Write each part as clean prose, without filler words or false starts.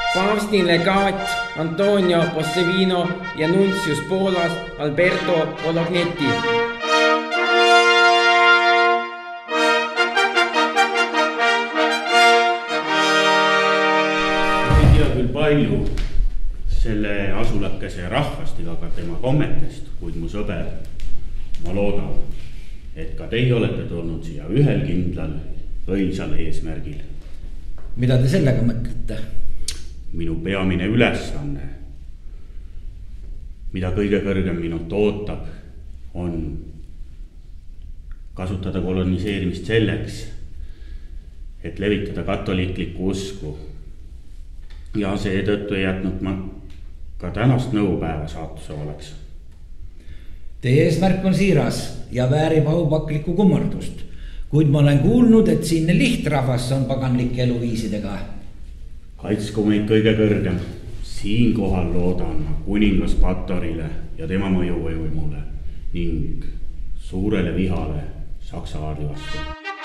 paavsti legaat Antonio Possevino ja nuntius Poolas Alberto Bolognetti. Ei tea küll palju selle asulakese rahvast ega ka tema kommetest, kuid mu sõber, ma loodan, et ka teie olete tulnud siia ühel kindlal õilsal eesmärgil. Mida te sellega mõtlete? Minu peamine ülesanne, mida kõige kõrgem minult ootab, on kasutada koloniseerimist selleks, et levitada katoliiklikku usku. Ja seetõttu ei jätnud ma ka tänast nõupäeva saatuse oleks. Teie eesmärk on siiras ja väärib aupaklikku kummardust, kuid ma olen kuulnud, et siinne lihtrahvas on paganlike eluviisidega. Kaitsku meid kõige kõrgem. Siinkohal loodan ma kuningas Batorile ja tema mõjuvõimule ning suurele vihale Saksa aardi vastu.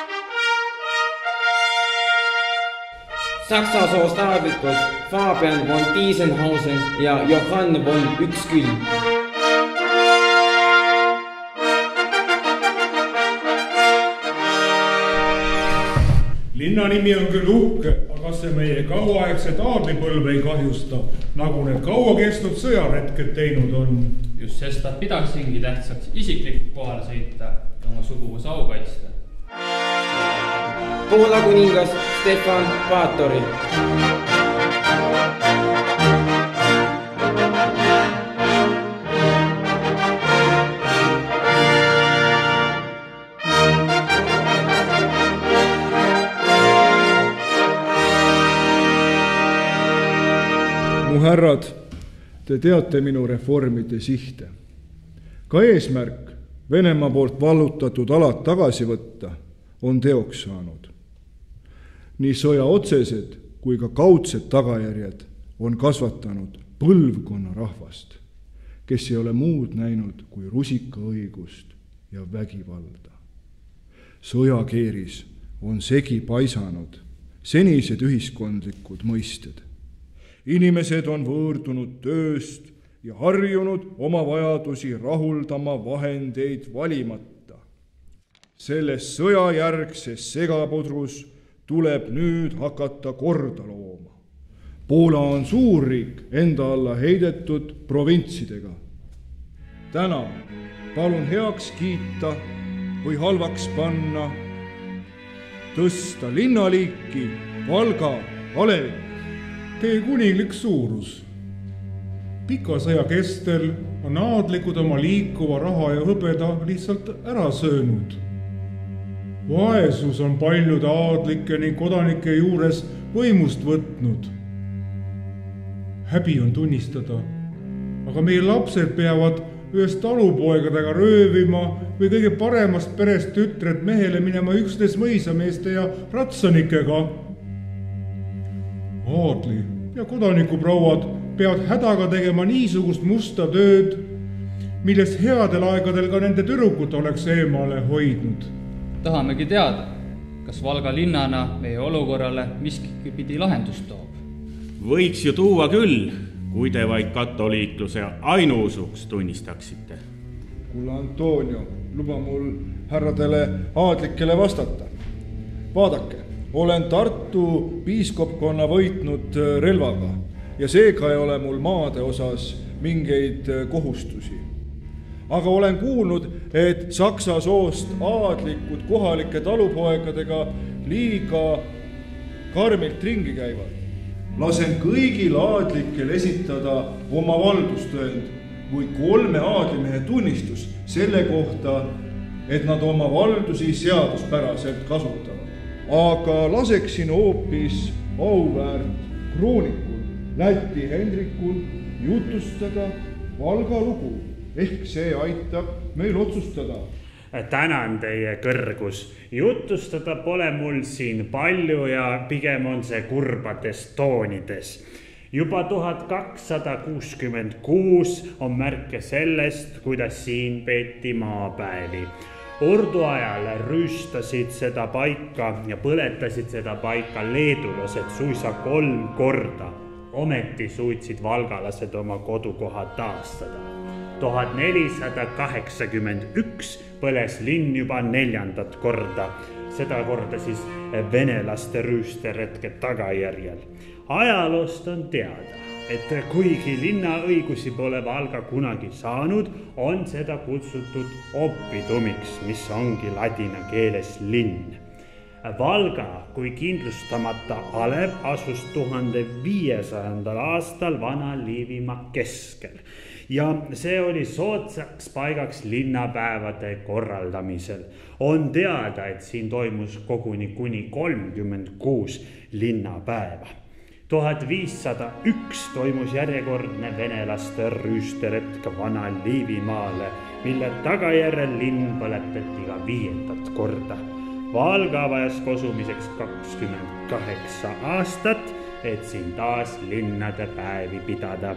Saksa soost aadlikud Fabian von Diesenhausen ja Johann von Üksküll. Linna nimi on küll uhke, aga see meie kauaaegset aadlipõlve ei kahjusta, nagu need kaua kestnud sõjaretked teinud on. Just sest pidaksingi tähtsaks isiklikult kohale sõita ja oma suguvõsa au kaitsta. Poola kuningas Stefan Batori. Mu härrad, te teate minu reformide sihte. Ka eesmärk Venemaa poolt vallutatud alad tagasi võtta on teoks saanud. Nii sõja otsesed kui ka kaudsed tagajärjed on kasvatanud põlvkonna rahvast, kes ei ole muud näinud kui rusikaõigust ja vägivalda. Sõjakeeris on segi paisanud senised ühiskondlikud mõisted. Inimesed on võõrdunud tööst ja harjunud oma vajadusi rahuldama vahendeid valimata. Selles sõjajärgses segapudrus tuleb nüüd hakata korda looma. Poola on suurriik enda alla heidetud provintsidega. Täna palun heaks kiita või halvaks panna, tõsta linnaliiki Valga alevi. Teie kuninglik suurus. Pika sõja kestel on aadlikud oma liikuva raha ja hõbeda lihtsalt ära söönud. Vaesus on paljude aadlike ning kodanike juures võimust võtnud. Häbi on tunnistada, aga meie lapsed peavad ühest talupoegadega röövima või kõige paremast perest tütred mehele minema üksnes mõisameeste ja ratsanikega. Aadli ja kodanikuprouad peavad hädaga tegema niisugust musta tööd, millest headel aegadel ka nende tüdrukut oleks eemale hoidnud. Tahamegi teada, kas Valga linnana meie olukorrale miski pidi lahendust toob. Võiks ju tuua küll, kui te vaid katoliikluse ainuusuks tunnistaksite. Kulla Antonio, luba mul härradele aadlikele vastata. Vaadake, olen Tartu piiskopkonna võitnud relvaga ja seega ei ole mul maade osas mingeid kohustusi. Aga olen kuulnud, et Saksa soost aadlikud kohalike talupoegadega liiga karmilt ringi käivad. Lasen kõigil aadlikel esitada oma valdustõend või 3 aadlimehe tunnistus selle kohta, et nad oma valdusi seaduspäraselt kasutavad. Aga laseksin hoopis auväärt kroonikul Läti Hendrikul jutustada Valga lugu, ehk see aitab meil otsustada. Tänan teie kõrgus. Jutustada pole mul siin palju ja pigem on see kurbades toonides. Juba 1266 on märke sellest, kuidas siin peeti maapäevi. Ordu ajal rüüstasid seda paika ja põletasid seda paika leedulased suisa 3 korda. ometi suutsid valgalased oma kodukoha taastada. 1481 põles linn juba 4. korda, seda korda siis venelaste rüüsteretke tagajärjel. Ajaloost on teada, et kuigi linna õigusi pole Valga kunagi saanud, on seda kutsutud oppitumiks, mis ongi ladina keeles linn. Valga kui kindlustamata alev asus 1500. aastal Vana-Liivimaa keskel ja see oli soodsaks paigaks linnapäevade korraldamisel. On teada, et siin toimus kuni 36 linnapäeva. 1501 toimus järjekordne venelaste rüüsteretk Vana-Liivimaale, mille tagajärjel linn põletati ka 5. korda. Valga vajas kosumiseks 28 aastat, et siin taas linnade päevi pidada.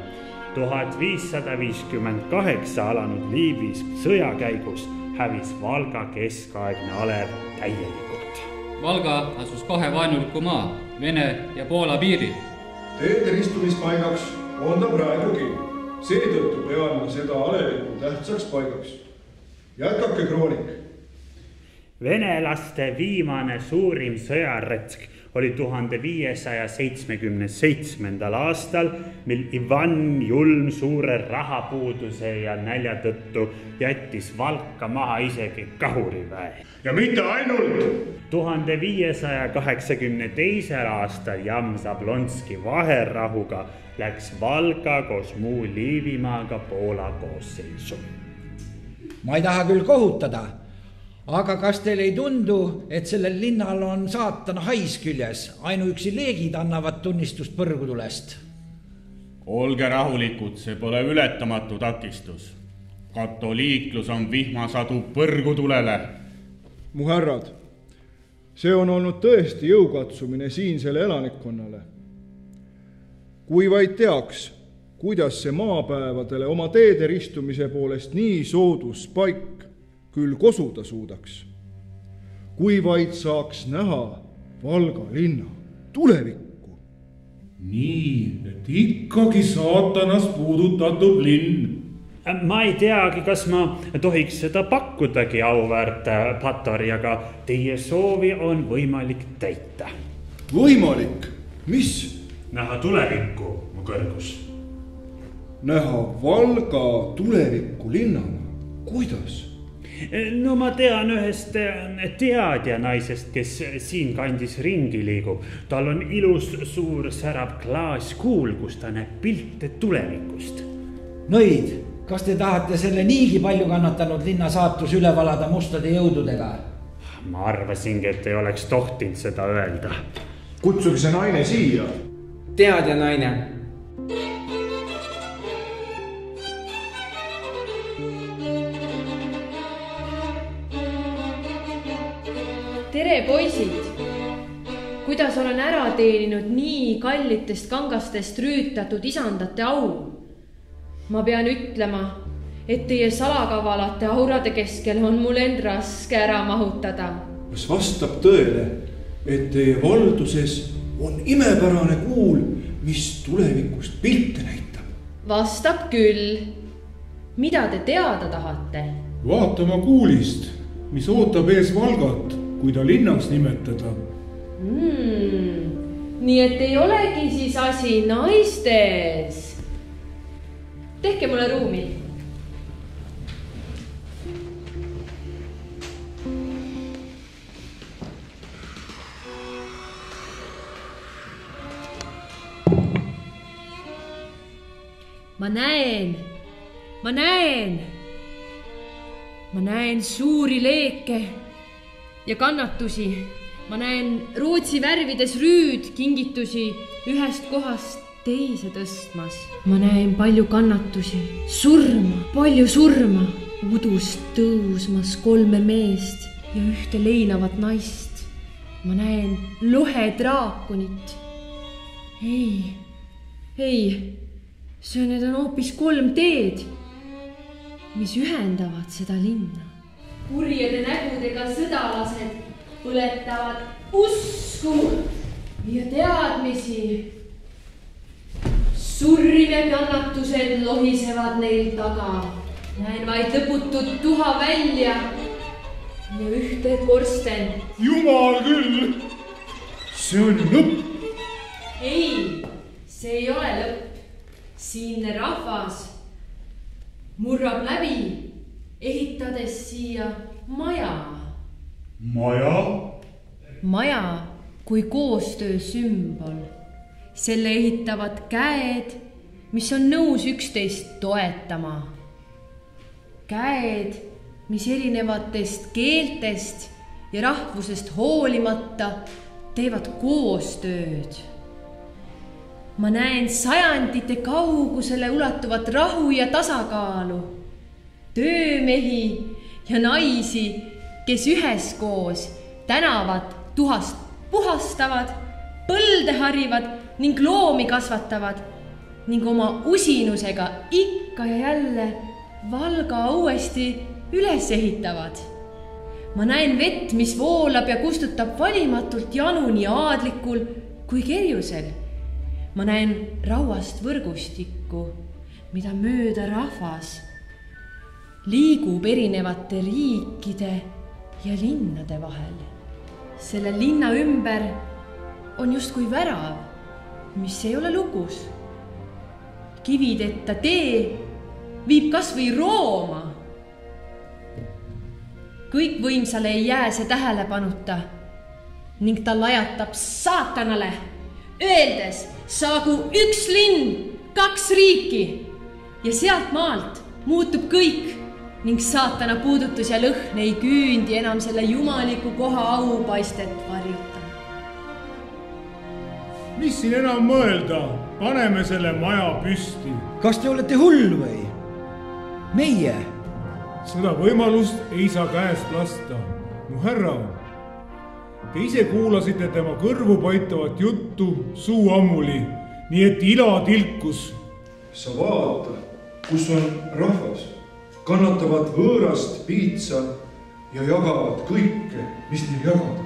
1558 alanud Liivis sõja käigus hävis Valga keskaegne alev täielikult. Valga asus 2 vaenuliku maa, Vene ja Poola piiril. Teede istumispaigaks on ta praegugi. Seetõttu pean ma seda alevikku tähtsaks paigaks. Jätkake, kroonik. Venelaste viimane suurim sõjaretk oli 1577. aastal, mil Ivan Julm suure rahapuuduse ja nälja tõttu jättis Valka maha isegi kahuriväe. Ja mitte ainult! 1582. aastal Jamsablonski vaherahuga läks Valga koos muu Liivimaaga Poola koosseisu. Ma ei taha küll kohutada, aga kas teil ei tundu, et sellel linnal on saatana hais küljes? Ainuüksi leegid annavad tunnistust põrgutulest. Olge rahulikud, see pole ületamatu takistus. Katoliiklus on vihmasadu põrgutulele. Mu härrad, see on olnud tõesti jõukatsumine siinsele elanikkonnale. Kui vaid teaks, kuidas see maapäevadele oma teede ristumise poolest nii soodus paik küll kosuda suudaks. Kui vaid saaks näha Valga linna tulevikku. Nii, et ikkagi saatanast puudutatud linn. Ma ei teagi, kas ma tohiks seda pakkudagi, auväärt Patori, aga teie soovi on võimalik täita. Võimalik? Mis? Näha tulevikku, mu kõrgus. Näha Valga tulevikku linnana? Kuidas? No ma tean ühest teadja naisest, kes siin kandis ringi liigub. Tal on ilus suur särav klaaskuul, kus ta näeb pilte tulevikust. Nõid, kas te tahate selle niigi palju kannatanud linna saatus üle valada mustade jõududega? Ma arvasingi, et ei oleks tohtinud seda öelda. Kutsuge see naine siia. Teadja naine. Tere, poisid! Kuidas olen ära teeninud nii kallitest kangastest rüütatud isandate au? Ma pean ütlema, et teie salakavalate aurade keskel on mul end raske ära mahutada. Kas vastab tõele, et teie valduses on imepärane kuul, mis tulevikust pilte näitab? Vastab küll. Mida te teada tahate? Vaatama kuulist, mis ootab ees Valgat, kui ta linnaks nimetada. Nii et ei olegi siis asi naistes. Tehke mulle ruumi. Ma näen suuri leeke ja kannatusi. Ma näen Rootsi värvides rüüd kingitusi ühest kohast teise tõstmas. Ma näen palju kannatusi, palju surma, udust tõusmas 3 meest ja ühte leinavat naist. Ma näen lohedraakonit. Ei, need on hoopis 3 teed, mis ühendavad seda linna. Kurjade nägudega sõdalased põletavad usku ja teadmisi. surm ja kannatused lohisevad neil taga. Näen vaid lõputut tuha välja ja ühte korsten. Jumal küll, see on ju lõpp. Ei, see ei ole lõpp. Siinne rahvas murrab läbi, ehitades siia maja. Maja? Maja kui koostöö sümbol. Selle ehitavad käed, mis on nõus üksteist toetama. Käed, mis erinevatest keeltest ja rahvusest hoolimata teevad koostööd. Ma näen sajandite kaugusele ulatuvat rahu ja tasakaalu. Töömehi ja naisi, kes üheskoos tänavad tuhast puhastavad, põlde harivad ning loomi kasvatavad ning oma usinusega ikka ja jälle Valga uuesti üles ehitavad. Ma näen vett, mis voolab ja kustutab valimatult janu nii aadlikul kui kerjusel. Ma näen rauast võrgustikku, mida mööda rahvas liigub erinevate riikide ja linnade vahel. Selle linna ümber on justkui värav, mis ei ole lukus. Kivideta tee viib kas või Rooma. Kõik võimsale ei jää see tähelepanuta ning ta lajatab saatanale, öeldes, saagu üks linn, 2 riiki ja sealt maalt muutub kõik ning saatana puudutus ja lõhn ei küündi enam selle jumaliku koha aupaistet varjuta. Mis siin enam mõelda? Paneme selle maja püsti. Kas te olete hull või? Meie? Seda võimalust ei saa käest lasta. Mu härra, te ise kuulasite tema kõrvu paitavat juttu suu ammuli, nii et ila tilkus. Sa vaata, kus on rahvas. Kannatavad võõrast piitsa ja jagavad kõike, mis neil jagada.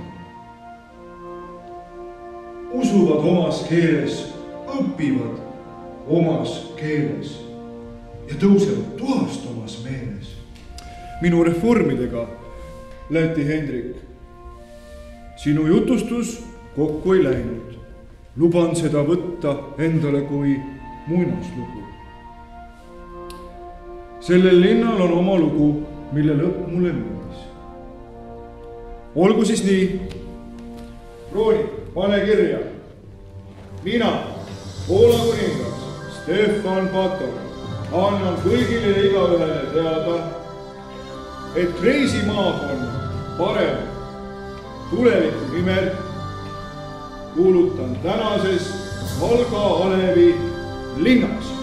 Usuvad omas keeles, õpivad omas keeles ja tõusevad tuhast omas meeles. Minu reformidega, Läti Hendrik, sinu jutustus kokku ei läinud. Luban seda võtta endale kui muinaslugu. Sellel linnal on oma lugu, mille lõpp mulle meeldis. Olgu siis nii. Rooni, pane kirja. Mina, Poola kuningas, Stefan Bator, annan kõigile igaühele teada, et Kreisimaad on parem tuleviku nimel. Kuulutan tänases Valga Alevi linnas.